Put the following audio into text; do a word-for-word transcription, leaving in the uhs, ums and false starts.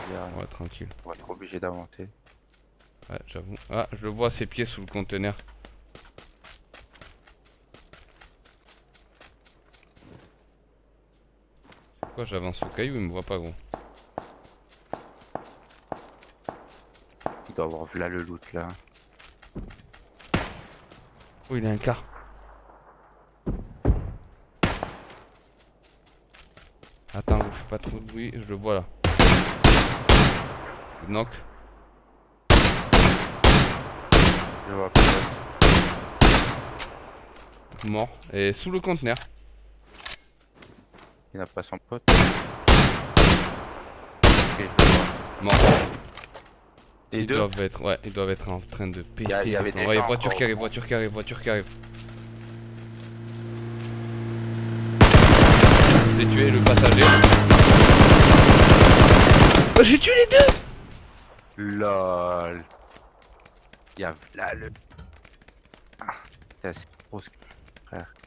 derrière. Ouais, tranquille. On va être obligé d'inventer. Ouais, j'avoue. Ah, je le vois ses pieds sous le conteneur. C'est quoi, j'avance au caillou, il me voit pas, gros. Il doit avoir là le loot là. Oh, il a un car. Attends, fais pas trop de bruit, je le vois là. Knock. Je vois personne. Mort. Et sous le conteneur. Il n'a pas son pote. Ok, je le vois. Mort. Les Ils deux. doivent être, ouais, ils doivent être en train de péter. Il y a- il y avait les des plombs. Ouais, gens voiture encore qui au arrive, fond. voiture qui arrive, voiture qui arrive. J'ai tué le passager. Oh, j'ai tué les deux. LOL. Il y a là le. Ah, c'est assez gros, frère.